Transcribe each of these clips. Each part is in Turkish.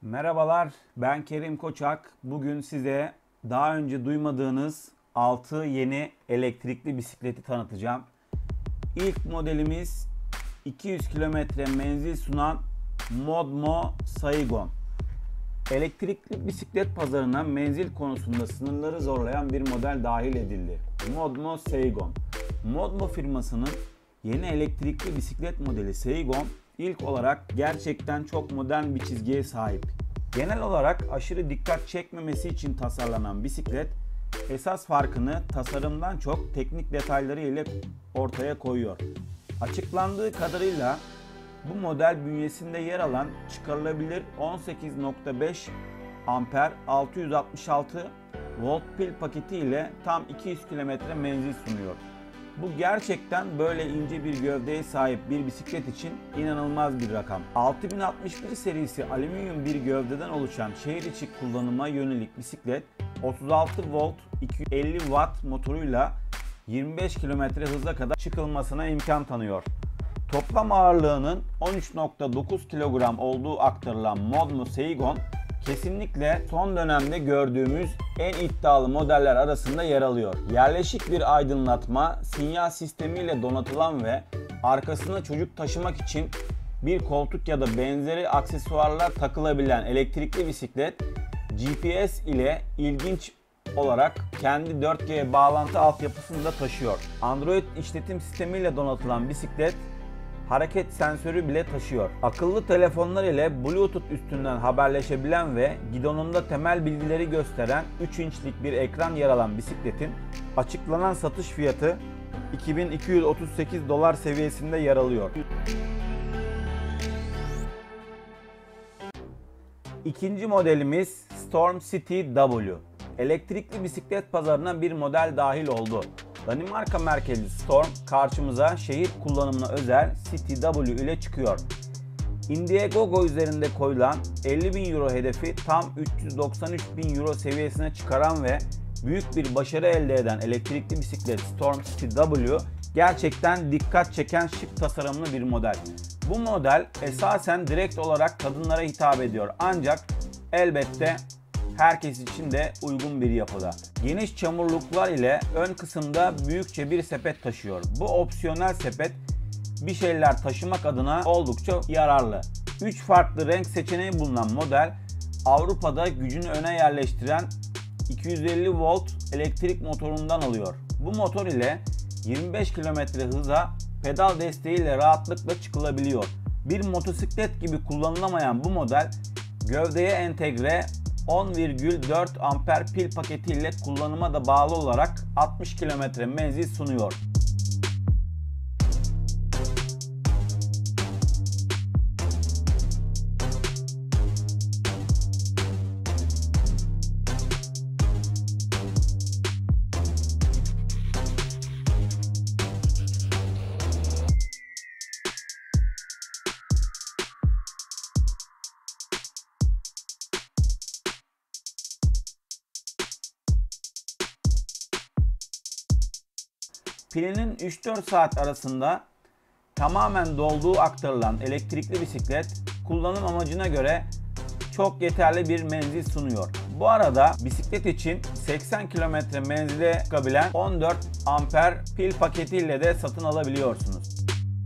Merhabalar, ben Kerim Koçak. Bugün size daha önce duymadığınız 6 yeni elektrikli bisikleti tanıtacağım. İlk modelimiz 200 kilometre menzil sunan Modmo Saigon. Elektrikli bisiklet pazarına menzil konusunda sınırları zorlayan bir model dahil edildi. Modmo Saigon. Modmo firmasının yeni elektrikli bisiklet modeli Saigon ilk olarak gerçekten çok modern bir çizgiye sahip. Genel olarak aşırı dikkat çekmemesi için tasarlanan bisiklet esas farkını tasarımdan çok teknik detayları ile ortaya koyuyor. Açıklandığı kadarıyla bu model bünyesinde yer alan çıkarılabilir 18.5 amper 666 volt pil paketi ile tam 200 km menzil sunuyor. Bu gerçekten böyle ince bir gövdeye sahip bir bisiklet için inanılmaz bir rakam. 6061 serisi alüminyum bir gövdeden oluşan şehir içi kullanıma yönelik bisiklet 36 volt 250 watt motoruyla 25 km hıza kadar çıkılmasına imkan tanıyor. Toplam ağırlığının 13.9 kilogram olduğu aktarılan Modmo Saigon kesinlikle son dönemde gördüğümüz en iddialı modeller arasında yer alıyor. Yerleşik bir aydınlatma, sinyal sistemiyle donatılan ve arkasına çocuk taşımak için bir koltuk ya da benzeri aksesuarlar takılabilen elektrikli bisiklet, GPS ile ilginç olarak kendi 4G bağlantı altyapısını da taşıyor. Android işletim sistemiyle donatılan bisiklet, hareket sensörü bile taşıyor. Akıllı telefonlar ile Bluetooth üstünden haberleşebilen ve gidonunda temel bilgileri gösteren 3 inçlik bir ekran yer alan bisikletin açıklanan satış fiyatı 2238 dolar seviyesinde yer alıyor. İkinci modelimiz Storm City W. Elektrikli bisiklet pazarına bir model dahil oldu. Danimarka merkezli Storm karşımıza şehir kullanımına özel City W ile çıkıyor. Indiegogo üzerinde koyulan 50.000 euro hedefi tam 393.000 euro seviyesine çıkaran ve büyük bir başarı elde eden elektrikli bisiklet Storm City W gerçekten dikkat çeken şık tasarımlı bir model. Bu model esasen direkt olarak kadınlara hitap ediyor ancak elbette herkes için de uygun bir yapıda. Geniş çamurluklar ile ön kısımda büyükçe bir sepet taşıyor. Bu opsiyonel sepet bir şeyler taşımak adına oldukça yararlı. 3 farklı renk seçeneği bulunan model Avrupa'da gücünü öne yerleştiren 250 volt elektrik motorundan alıyor. Bu motor ile 25 km hıza pedal desteğiyle rahatlıkla çıkılabiliyor. Bir motosiklet gibi kullanılamayan bu model gövdeye entegre 10,4 amper pil paketiyle kullanıma da bağlı olarak 60 km menzil sunuyor. Pilinin 3-4 saat arasında tamamen dolduğu aktarılan elektrikli bisiklet kullanım amacına göre çok yeterli bir menzil sunuyor. Bu arada bisiklet için 80 km menzile çıkabilen 14 amper pil paketiyle de satın alabiliyorsunuz.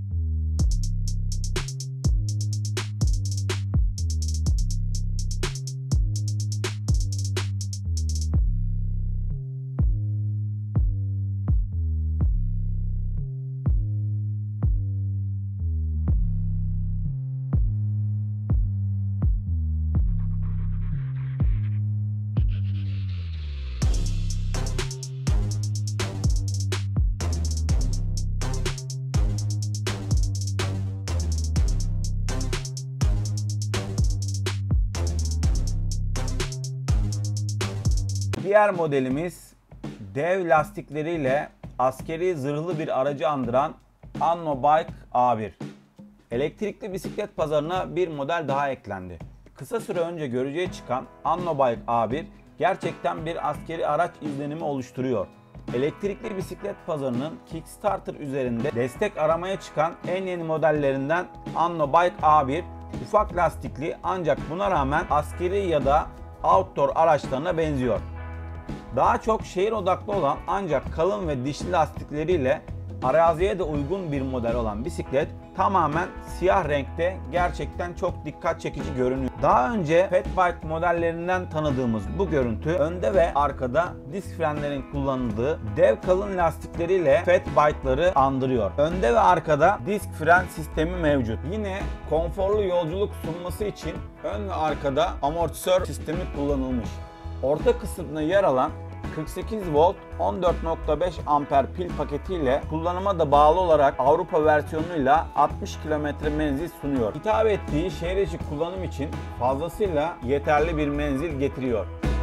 Diğer modelimiz dev lastikleriyle askeri zırhlı bir aracı andıran Anno Bike A1. Elektrikli bisiklet pazarına bir model daha eklendi. Kısa süre önce görücüye çıkan Anno Bike A1 gerçekten bir askeri araç izlenimi oluşturuyor. Elektrikli bisiklet pazarının Kickstarter üzerinde destek aramaya çıkan en yeni modellerinden Anno Bike A1 Ufak lastikli ancak buna rağmen askeri ya da outdoor araçlarına benziyor. Daha çok şehir odaklı olan ancak kalın ve dişli lastikleriyle araziye de uygun bir model olan bisiklet tamamen siyah renkte gerçekten çok dikkat çekici görünüyor. Daha önce fat bike modellerinden tanıdığımız bu görüntü önde ve arkada disk frenlerin kullanıldığı dev kalın lastikleriyle fat bike'ları andırıyor. Önde ve arkada disk fren sistemi mevcut. Yine konforlu yolculuk sunması için ön ve arkada amortisör sistemi kullanılmış. Orta kısmında yer alan 48 volt 14.5 amper pil paketiyle kullanıma da bağlı olarak Avrupa versiyonuyla 60 km menzil sunuyor. Hitap ettiği şehir içi kullanım için fazlasıyla yeterli bir menzil getiriyor.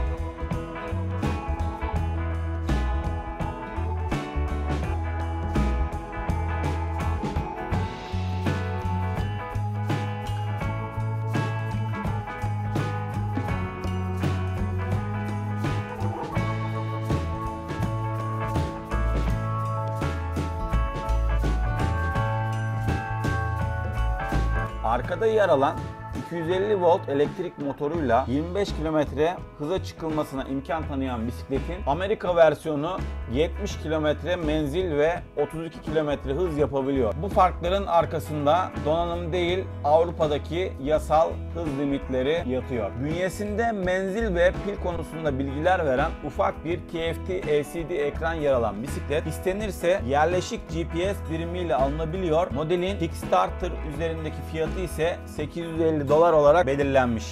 Arkada yer alan 250 volt elektrik motoruyla 25 km hıza çıkılmasına imkan tanıyan bisikletin Amerika versiyonu 70 km menzil ve 32 km hız yapabiliyor. Bu farkların arkasında donanım değil Avrupa'daki yasal hız limitleri yatıyor. Bünyesinde menzil ve pil konusunda bilgiler veren ufak bir TFT LCD ekran yer alan bisiklet istenirse yerleşik GPS birimiyle alınabiliyor. Modelin Kickstarter üzerindeki fiyatı ise $850 olarak belirlenmiş.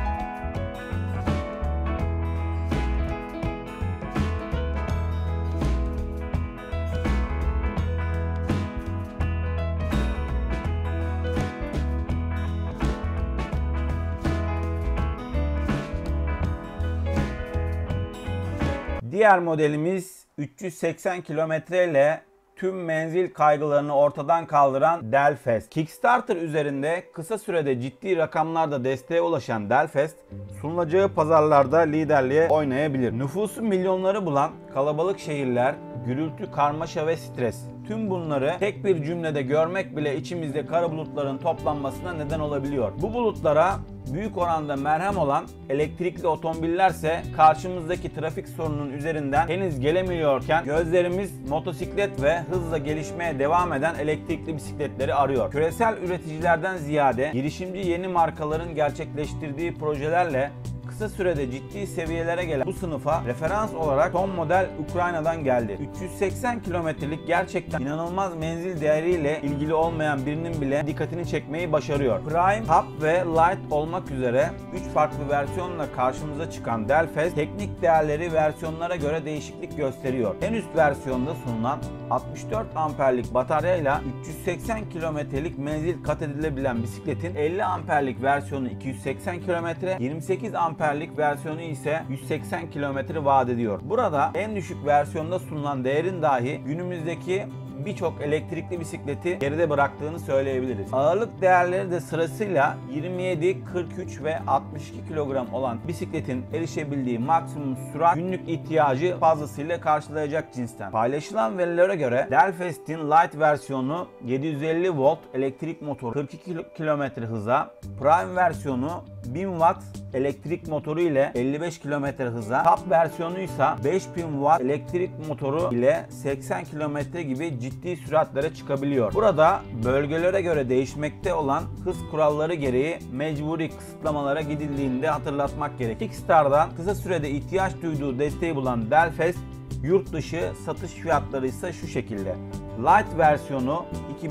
Diğer modelimiz 380 kilometre ile tüm menzil kaygılarını ortadan kaldıran Delfast. Kickstarter üzerinde kısa sürede ciddi rakamlarda desteğe ulaşan Delfast, sunulacağı pazarlarda liderliğe oynayabilir. Nüfusu milyonları bulan kalabalık şehirler, gürültü, karmaşa ve stres. Tüm bunları tek bir cümlede görmek bile içimizde kara bulutların toplanmasına neden olabiliyor. Bu bulutlara büyük oranda merhem olan elektrikli otomobillerse karşımızdaki trafik sorununun üzerinden henüz gelemiyorken gözlerimiz motosiklet ve hızla gelişmeye devam eden elektrikli bisikletleri arıyor. Küresel üreticilerden ziyade girişimci yeni markaların gerçekleştirdiği projelerle kısa sürede ciddi seviyelere gelen bu sınıfa referans olarak son model Ukrayna'dan geldi. 380 kilometrelik gerçekten inanılmaz menzil değeriyle ilgili olmayan birinin bile dikkatini çekmeyi başarıyor. Prime, Top ve Light olmak üzere 3 farklı versiyonla karşımıza çıkan Delfast teknik değerleri versiyonlara göre değişiklik gösteriyor. En üst versiyonda sunulan 64 amperlik bataryayla 380 kilometrelik menzil kat edilebilen bisikletin 50 amperlik versiyonu 280 kilometre, 28 amperlik versiyonu ise 180 kilometre vaat ediyor. Burada en düşük versiyonda sunulan değerin dahi günümüzdeki birçok elektrikli bisikleti geride bıraktığını söyleyebiliriz. Ağırlık değerleri de sırasıyla 27, 43 ve 62 kilogram olan bisikletin erişebildiği maksimum sürat günlük ihtiyacı fazlasıyla karşılayacak cinsten. Paylaşılan verilere göre Delfast'in Light versiyonu 750 volt elektrik motoru 42 km hıza, Prime versiyonu 1000 watt elektrik motoru ile 55 km hıza, Top versiyonu ise 5000 watt elektrik motoru ile 80 km gibi ciddi süratlere çıkabiliyor. Burada bölgelere göre değişmekte olan hız kuralları gereği mecburi kısıtlamalara gidildiğinde hatırlatmak gerek. Kickstarter'dan kısa sürede ihtiyaç duyduğu desteği bulan Delfast yurt dışı satış fiyatları ise şu şekilde. Light versiyonu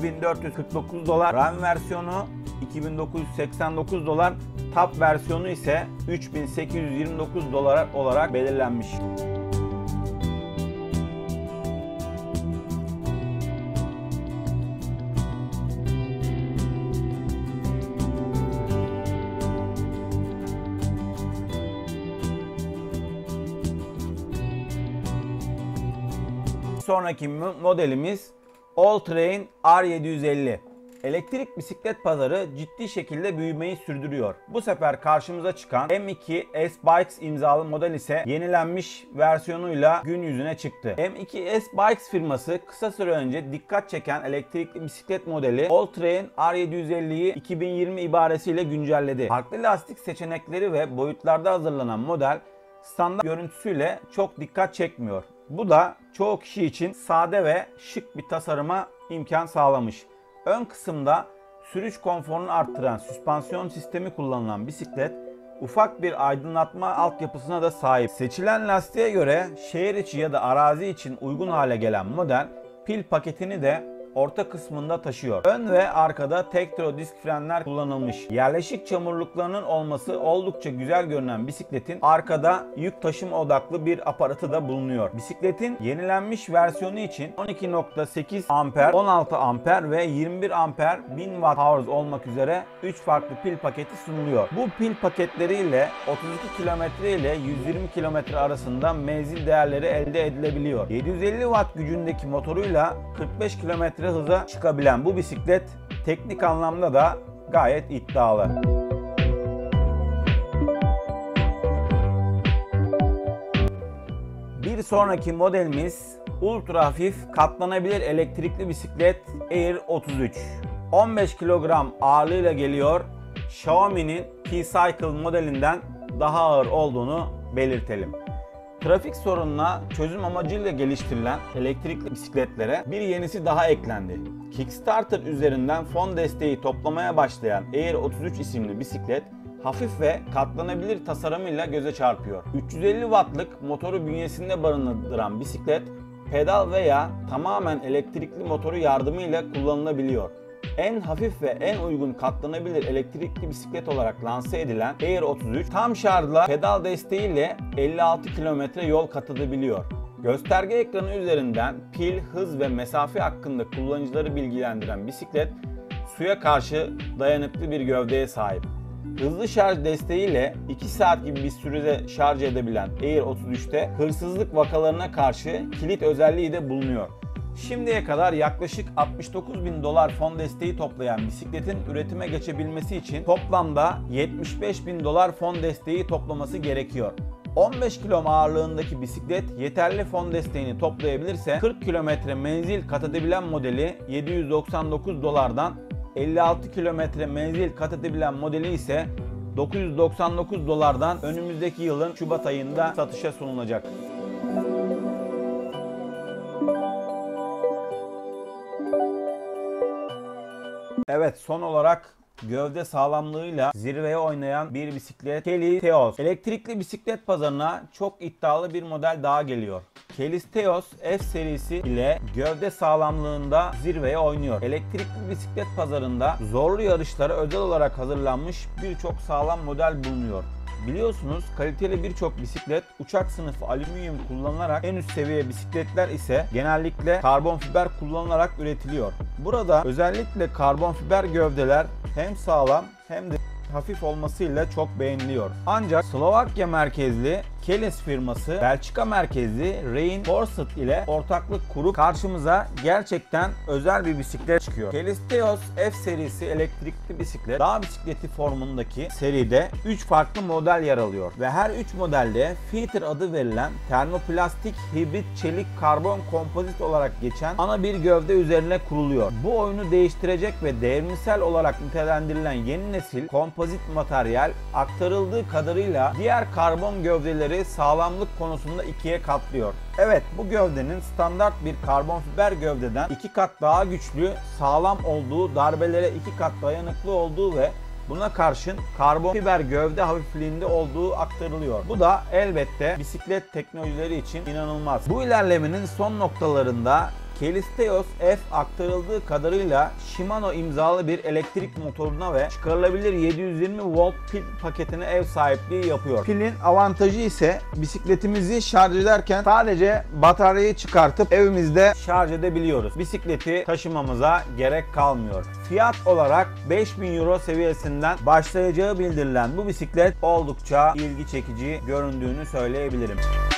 $2449, Prime versiyonu $2989, Top versiyonu ise $3829 olarak belirlenmiş. Sonraki modelimiz All Terrain R750. Elektrik bisiklet pazarı ciddi şekilde büyümeyi sürdürüyor. Bu sefer karşımıza çıkan M2 S-Bikes imzalı model ise yenilenmiş versiyonuyla gün yüzüne çıktı. M2 S-Bikes firması kısa süre önce dikkat çeken elektrikli bisiklet modeli Alltrain R750'yi 2020 ibaresiyle güncelledi. Farklı lastik seçenekleri ve boyutlarda hazırlanan model standart görüntüsüyle çok dikkat çekmiyor. Bu da çoğu kişi için sade ve şık bir tasarıma imkan sağlamış. Ön kısımda sürüş konforunu arttıran süspansiyon sistemi kullanılan bisiklet, ufak bir aydınlatma altyapısına da sahip. Seçilen lastiğe göre şehir içi ya da arazi için uygun hale gelen model, pil paketini de orta kısmında taşıyor. Ön ve arkada Tektro disk frenler kullanılmış. Yerleşik çamurluklarının olması oldukça güzel görünen bisikletin arkada yük taşıma odaklı bir aparatı da bulunuyor. Bisikletin yenilenmiş versiyonu için 12.8 amper, 16 amper ve 21 amper 1000 watt hours olmak üzere 3 farklı pil paketi sunuluyor. Bu pil paketleriyle 32 km ile 120 km arasında menzil değerleri elde edilebiliyor. 750 watt gücündeki motoruyla 45 km hıza çıkabilen bu bisiklet teknik anlamda da gayet iddialı. Bir sonraki modelimiz ultra hafif katlanabilir elektrikli bisiklet Air 33. 15 kilogram ağırlığıyla geliyor. Xiaomi'nin P-Cycle modelinden daha ağır olduğunu belirtelim. Trafik sorununa çözüm amacıyla geliştirilen elektrikli bisikletlere bir yenisi daha eklendi. Kickstarter üzerinden fon desteği toplamaya başlayan Air 33 isimli bisiklet, hafif ve katlanabilir tasarımıyla göze çarpıyor. 350 wattlık motoru bünyesinde barındıran bisiklet, pedal veya tamamen elektrikli motoru yardımıyla kullanılabiliyor. En hafif ve en uygun katlanabilir elektrikli bisiklet olarak lanse edilen Air 33 tam şarjla pedal desteğiyle 56 km yol kat edebiliyor. Gösterge ekranı üzerinden pil, hız ve mesafe hakkında kullanıcıları bilgilendiren bisiklet suya karşı dayanıklı bir gövdeye sahip. Hızlı şarj desteğiyle 2 saat gibi bir sürede şarj edebilen Air 33'te hırsızlık vakalarına karşı kilit özelliği de bulunuyor. Şimdiye kadar yaklaşık $69.000 fon desteği toplayan bisikletin üretime geçebilmesi için toplamda $75.000 fon desteği toplaması gerekiyor. 15 kilo ağırlığındaki bisiklet yeterli fon desteğini toplayabilirse 40 kilometre menzil kat edebilen modeli $799'dan 56 kilometre menzil kat edebilen modeli ise $999'dan önümüzdeki yılın Şubat ayında satışa sunulacak. Evet, son olarak gövde sağlamlığıyla zirveye oynayan bir bisiklet Kelis Theos. Elektrikli bisiklet pazarına çok iddialı bir model daha geliyor. Kelis Theos F serisi ile gövde sağlamlığında zirveye oynuyor. Elektrikli bisiklet pazarında zorlu yarışlara özel olarak hazırlanmış birçok sağlam model bulunuyor. Biliyorsunuz kaliteli birçok bisiklet uçak sınıfı alüminyum kullanılarak, en üst seviye bisikletler ise genellikle karbon fiber kullanılarak üretiliyor. Burada özellikle karbon fiber gövdeler hem sağlam hem de hafif olmasıyla çok beğeniliyor. Ancak Slovakya merkezli Kelis firması Belçika merkezli Reinforced ile ortaklık kurup karşımıza gerçekten özel bir bisiklet çıkıyor. Kelis Theos F serisi elektrikli bisiklet dağ bisikleti formundaki seride 3 farklı model yer alıyor ve her 3 modelde Fitter adı verilen termoplastik hibrit çelik karbon kompozit olarak geçen ana bir gövde üzerine kuruluyor. Bu oyunu değiştirecek ve devrimsel olarak nitelendirilen yeni nesil kompozit materyal aktarıldığı kadarıyla diğer karbon gövdeleri sağlamlık konusunda ikiye katlıyor. Evet, bu gövdenin standart bir karbon fiber gövdeden 2 kat daha güçlü, sağlam olduğu, darbelere 2 kat dayanıklı olduğu ve buna karşın karbon fiber gövde hafifliğinde olduğu aktarılıyor. Bu da elbette bisiklet teknolojileri için inanılmaz. Bu ilerlemenin son noktalarında Kelis Theos F aktarıldığı kadarıyla Shimano imzalı bir elektrik motoruna ve çıkarılabilir 720 volt pil paketine ev sahipliği yapıyor. Pilin avantajı ise bisikletimizi şarj ederken sadece bataryayı çıkartıp evimizde şarj edebiliyoruz. Bisikleti taşımamıza gerek kalmıyor. Fiyat olarak 5.000 euro seviyesinden başlayacağı bildirilen bu bisiklet oldukça ilgi çekici göründüğünü söyleyebilirim.